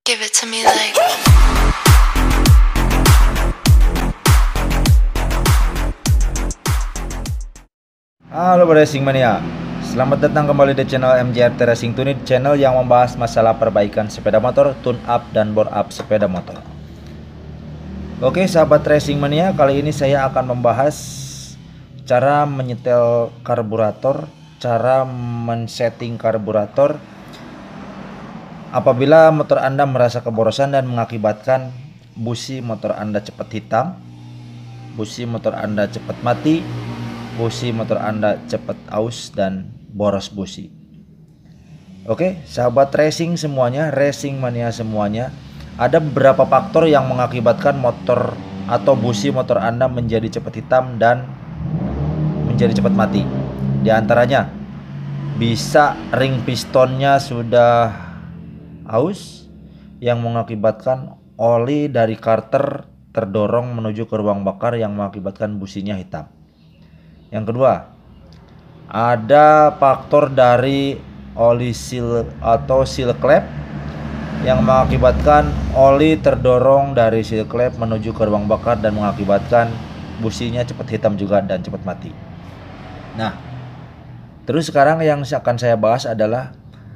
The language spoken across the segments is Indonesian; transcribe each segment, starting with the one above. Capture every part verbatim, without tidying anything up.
Give it to me like. Halo Racing Mania, selamat datang kembali di channel M J R T Racing Tunit, channel yang membahas masalah perbaikan sepeda motor, tune up dan bore up sepeda motor. Oke sahabat Racing Mania, kali ini saya akan membahas cara menyetel karburator, cara men-setting karburator apabila motor Anda merasa keborosan dan mengakibatkan busi motor Anda cepat hitam, busi motor Anda cepat mati, busi motor Anda cepat aus dan boros busi. Oke, sahabat racing semuanya, racing mania semuanya, ada beberapa faktor yang mengakibatkan motor atau busi motor Anda menjadi cepat hitam dan menjadi cepat mati. Di antaranya bisa ring pistonnya sudah aus yang mengakibatkan oli dari karter terdorong menuju ke ruang bakar yang mengakibatkan businya hitam. Yang kedua, ada faktor dari oli seal atau seal clamp yang mengakibatkan oli terdorong dari seal clamp menuju ke ruang bakar dan mengakibatkan businya cepat hitam juga dan cepat mati. Nah, terus sekarang yang akan saya bahas adalah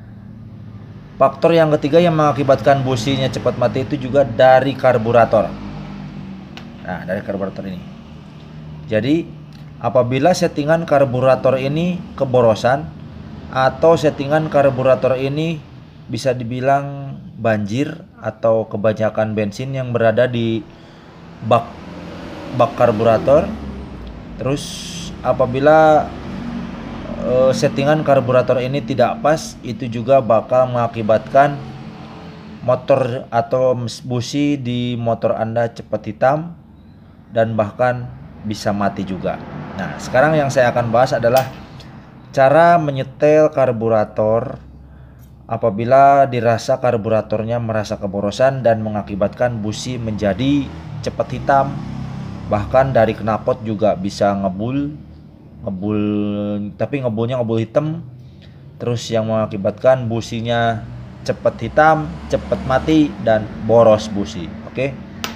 faktor yang ketiga yang mengakibatkan businya cepat mati itu juga dari karburator. Nah, dari karburator ini. Jadi apabila settingan karburator ini keborosan atau settingan karburator ini bisa dibilang banjir atau kebanyakan bensin yang berada di bak bak karburator, terus apabila uh, settingan karburator ini tidak pas, itu juga bakal mengakibatkan motor atau busi di motor Anda cepat hitam dan bahkan bisa mati juga. Nah, sekarang yang saya akan bahas adalah cara menyetel karburator apabila dirasa karburatornya merasa keborosan dan mengakibatkan busi menjadi cepat hitam, bahkan dari knalpot juga bisa ngebul, ngebul tapi ngebulnya ngebul hitam, terus yang mengakibatkan businya cepat hitam, cepat mati dan boros busi. Oke,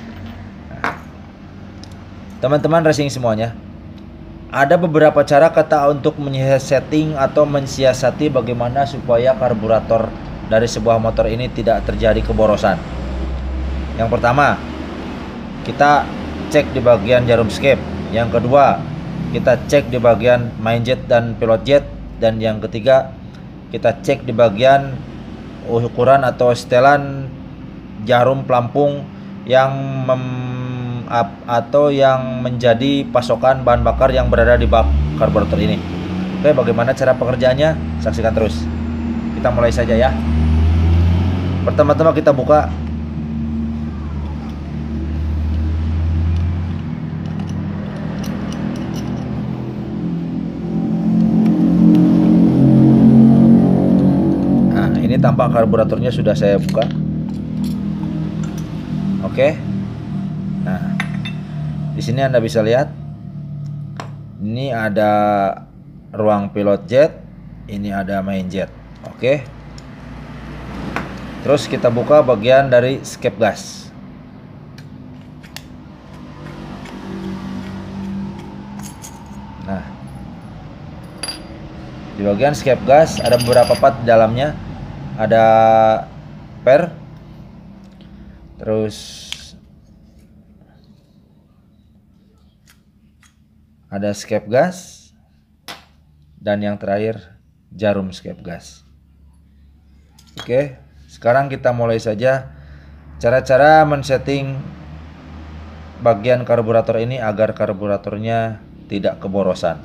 teman-teman racing semuanya, ada beberapa cara kata untuk menyeting atau mensiasati bagaimana supaya karburator dari sebuah motor ini tidak terjadi keborosan. Yang pertama, kita cek di bagian jarum skep. Yang kedua, kita cek di bagian main jet dan pilot jet. Dan yang ketiga, kita cek di bagian ukuran atau setelan jarum pelampung yang mem atau yang menjadi pasokan bahan bakar yang berada di bak karburator ini. Oke, bagaimana cara pengerjaannya? Saksikan terus. Kita mulai saja ya. Pertama-tama kita buka Nah, ini tampak karburatornya sudah saya buka. Oke. Nah, di sini Anda bisa lihat, ini ada ruang pilot jet, ini ada main jet. Oke. Terus kita buka bagian dari skep gas. Nah, di bagian skep gas ada beberapa part di dalamnya. Ada per, terus ada skep gas, dan yang terakhir jarum skep gas. Oke, sekarang kita mulai saja cara-cara men-setting bagian karburator ini agar karburatornya tidak keborosan.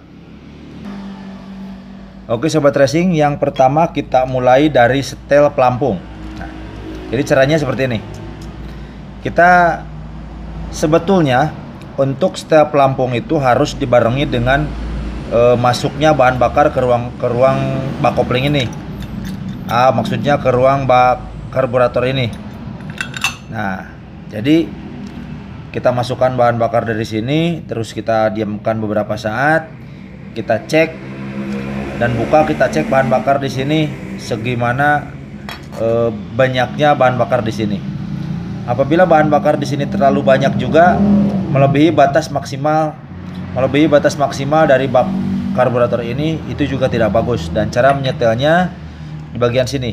Oke sobat racing, yang pertama kita mulai dari setel pelampung. Nah, jadi caranya seperti ini. Kita sebetulnya untuk setel pelampung itu harus dibarengi dengan e, masuknya bahan bakar ke ruang ke ruang bak kopling ini. Ah, maksudnya ke ruang bak karburator ini. Nah, jadi kita masukkan bahan bakar dari sini, terus kita diamkan beberapa saat, kita cek dan buka, kita cek bahan bakar di sini segimana eh, banyaknya bahan bakar di sini. Apabila bahan bakar di sini terlalu banyak juga, melebihi batas maksimal, melebihi batas maksimal dari bak karburator ini, itu juga tidak bagus. Dan cara menyetelnya di bagian sini.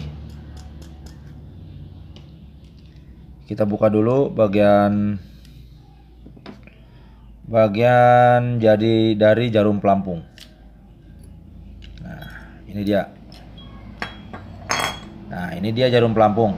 Kita buka dulu bagian bagian jadi dari jarum pelampung. Nah, ini dia. Nah, ini dia jarum pelampung.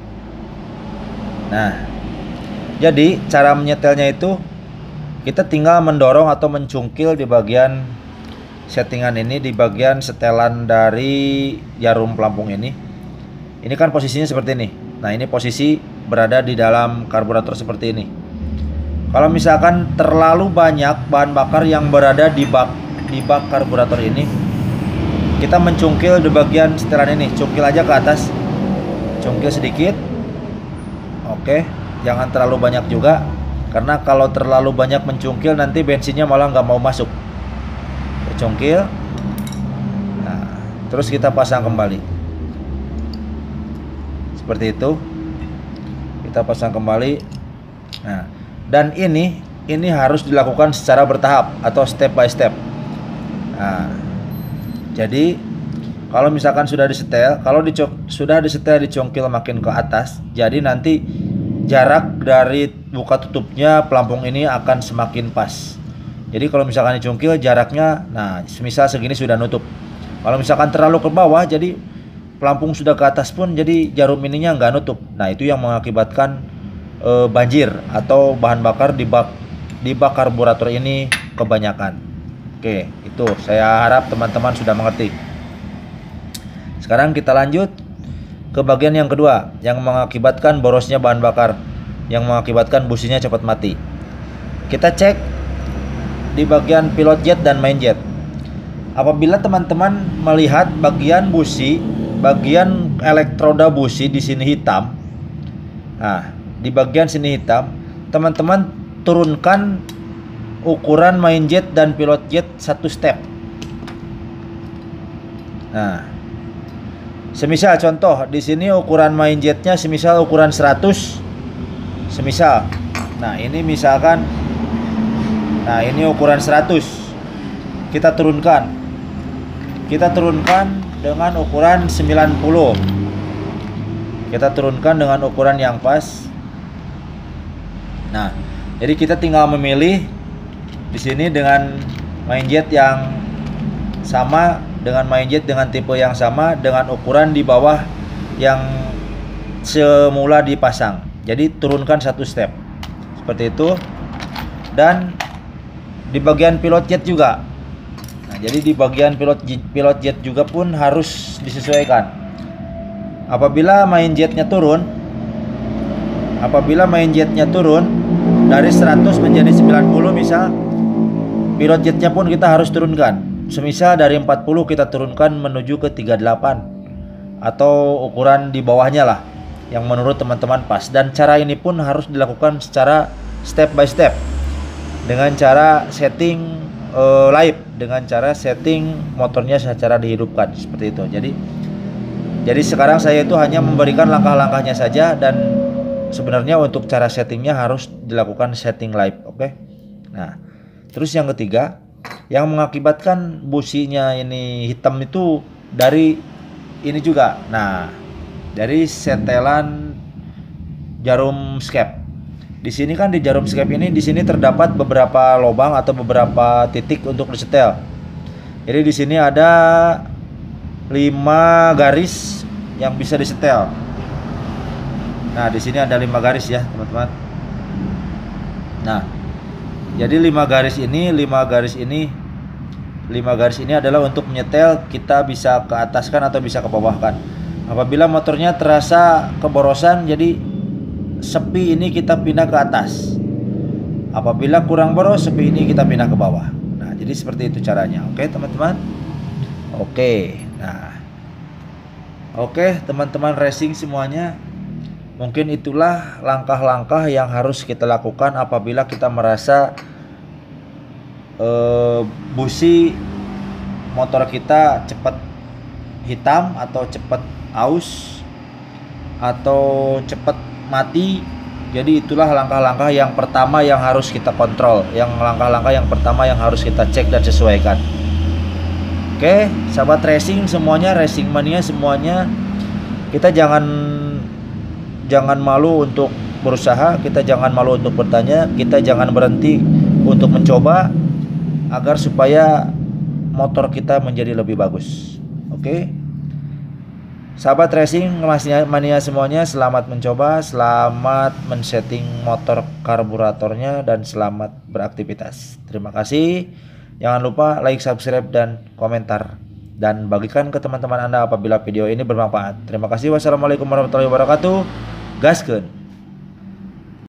Nah, jadi cara menyetelnya itu kita tinggal mendorong atau mencungkil di bagian settingan ini, di bagian setelan dari jarum pelampung ini. Ini kan posisinya seperti ini. Nah, ini posisi berada di dalam karburator seperti ini. Kalau misalkan terlalu banyak bahan bakar yang berada di bak di bak karburator ini, kita mencungkil di bagian setelan ini. Cungkil aja ke atas, cungkil sedikit. Oke, jangan terlalu banyak juga, karena kalau terlalu banyak mencungkil nanti bensinnya malah nggak mau masuk. Cungkil. Nah, terus kita pasang kembali seperti itu. Kita pasang kembali. Nah, dan ini ini harus dilakukan secara bertahap atau step by step. Nah, jadi kalau misalkan sudah disetel, kalau dicok, sudah disetel dicongkil makin ke atas, jadi nanti jarak dari buka tutupnya pelampung ini akan semakin pas. Jadi kalau misalkan dicongkil jaraknya, nah semisal segini sudah nutup. Kalau misalkan terlalu ke bawah, jadi pelampung sudah ke atas pun, jadi jarum ininya nggak nutup. Nah, itu yang mengakibatkan e, banjir atau bahan bakar di bak di bak karburator ini kebanyakan. Oke, itu saya harap teman-teman sudah mengerti. Sekarang kita lanjut ke bagian yang kedua, yang mengakibatkan borosnya bahan bakar, yang mengakibatkan businya cepat mati. Kita cek di bagian pilot jet dan main jet. Apabila teman-teman melihat bagian busi, bagian elektroda busi di sini hitam, nah di bagian sini hitam, teman-teman turunkan ukuran main jet dan pilot jet satu step. Nah, semisal contoh di sini ukuran main jetnya semisal ukuran seratus, semisal. Nah, ini misalkan, nah ini ukuran seratus. Kita turunkan. Kita turunkan dengan ukuran sembilan puluh. Kita turunkan dengan ukuran yang pas. Nah, jadi kita tinggal memilih di sini dengan main jet yang sama, dengan main jet dengan tipe yang sama, dengan ukuran di bawah yang semula dipasang. Jadi turunkan satu step seperti itu. Dan di bagian pilot jet juga. Nah, jadi di bagian pilot pilot jet juga pun harus disesuaikan. Apabila main jetnya turun, apabila main jetnya turun dari seratus menjadi sembilan puluh misal, pilot jetnya pun kita harus turunkan. Semisal dari empat puluh kita turunkan menuju ke tiga puluh delapan atau ukuran di bawahnya lah yang menurut teman-teman pas. Dan cara ini pun harus dilakukan secara step by step dengan cara setting uh, live, dengan cara setting motornya secara dihidupkan seperti itu. Jadi jadi sekarang saya itu hanya memberikan langkah-langkahnya saja, dan sebenarnya untuk cara settingnya harus dilakukan setting live. Oke. Nah, terus yang ketiga, yang mengakibatkan businya ini hitam itu dari ini juga. Nah, dari setelan jarum skep. Di sini kan di jarum skep ini, di sini terdapat beberapa lubang atau beberapa titik untuk disetel. Jadi di sini ada lima garis yang bisa disetel. Nah, di sini ada lima garis ya, teman-teman. Nah, jadi lima garis ini, lima garis ini, lima garis ini adalah untuk menyetel, kita bisa ke ataskan atau bisa ke bawahkan. Apabila motornya terasa keborosan, jadi sepi ini kita pindah ke atas. Apabila kurang boros, sepi ini kita pindah ke bawah. Nah, jadi seperti itu caranya. Oke, teman-teman. Oke. Nah, oke, teman-teman racing semuanya. Mungkin itulah langkah-langkah yang harus kita lakukan apabila kita merasa eh, busi motor kita cepat hitam atau cepat aus atau cepat mati. Jadi itulah langkah-langkah yang pertama yang harus kita kontrol, yang langkah-langkah yang pertama yang harus kita cek dan sesuaikan. Oke, sahabat racing semuanya, racing mania semuanya, kita jangan jangan malu untuk berusaha, kita jangan malu untuk bertanya, kita jangan berhenti untuk mencoba agar supaya motor kita menjadi lebih bagus. Oke. Sahabat racing mania semuanya, selamat mencoba, selamat men-setting motor karburatornya, dan selamat beraktivitas. Terima kasih. Jangan lupa like, subscribe, dan komentar, dan bagikan ke teman-teman Anda apabila video ini bermanfaat. Terima kasih. Wassalamualaikum warahmatullahi wabarakatuh. Gaskeun.